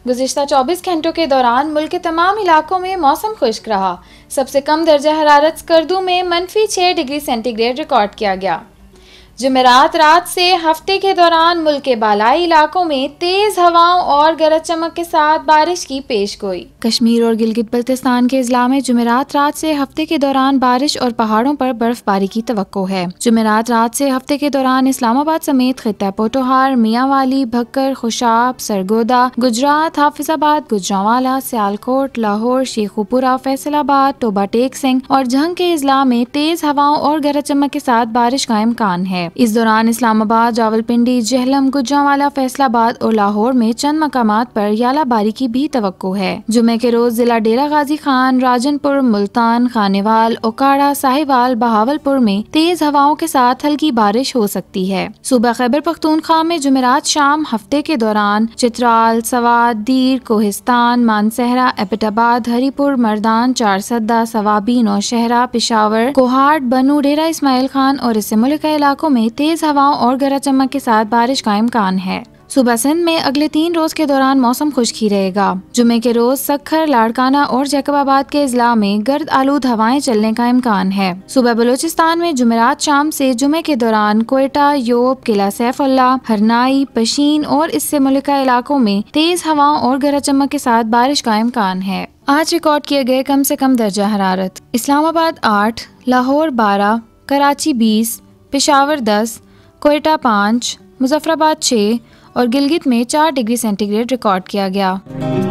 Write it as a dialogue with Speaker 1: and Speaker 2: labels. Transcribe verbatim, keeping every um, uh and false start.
Speaker 1: गुज़िश्ता चौबीस घंटों के दौरान मुल्क के तमाम इलाकों में मौसम खुश्क रहा। सबसे कम दर्जा हरारत स्कर्दू में मनफी छः डिग्री सेंटीग्रेड रिकॉर्ड किया गया। जुमेरात रात से हफ्ते के दौरान मुल्क के बालाई इलाकों में तेज हवाओं और गरज चमक के साथ बारिश की पेशगोई। कश्मीर और गिलगित बल्तिस्तान के इजला में जुमेरात रात से हफ्ते के दौरान बारिश और पहाड़ों पर बर्फबारी की तवक्को है। जुमेरात रात से हफ्ते के दौरान इस्लामाबाद समेत खित्ता पोटोहार, मियांवाली, भक्कर, खुशाब, सरगोदा, गुजरात, हाफिजाबाद, गुजरांवाला, सियालकोट, लाहौर, शेखुपुरा, फैसलाबाद, टोबा टेक सिंह और जहंग के इजला में तेज हवाओं और गरज चमक के साथ बारिश का इम्कान है। इस दौरान इस्लामाबाद, रावलपिंडी, जेहलम, गुजरांवाला, फैसलाबाद और लाहौर में चंद मकामात पर यालाबारी की भी तवक्को है। जुमे के रोज जिला डेरा गाजी खान, राजनपुर, मुल्तान, खानेवाल, ओकाड़ा, साहिवाल, बहावलपुर में तेज हवाओं के साथ हल्की बारिश हो सकती है। सूबा खैबर पख्तूनख्वा में जुमेरात शाम हफ्ते के दौरान चित्राल, सवात, दीर, कोहिस्तान, मानसहरा, एबटाबाद, हरीपुर, मर्दान, चारसद्दा, सवाबी, नौशहरा, पिशावर, कोहाट, बनू, डेरा इस्माइल खान और इससे मुल्क के इलाकों में तेज हवाओं और गरज चमक के साथ बारिश का इम्कान है। सुबह सिंध में अगले तीन रोज के दौरान मौसम खुश्क ही रहेगा। जुमे के रोज सखर, लाड़काना और जैकबाबाद के इजला में गर्द आलूद हवाएं चलने का इम्कान है। सुबह बलूचिस्तान में जुमेरात शाम से जुमे के दौरान कोयटा, योब, किला सैफुल्ला, हरनाई, पशीन और इससे मुल्का इलाकों में तेज हवाओं और गरज चमक के साथ बारिश का इम्कान है। आज रिकॉर्ड किए गए कम से कम दर्जा हरारत: इस्लामाबाद आठ, लाहौर बारह, कराची बीस, पेशावर दस, कोयटा पाँच, मुजफ्फराबाद छः और गिलगित में चार डिग्री सेंटीग्रेड रिकॉर्ड किया गया।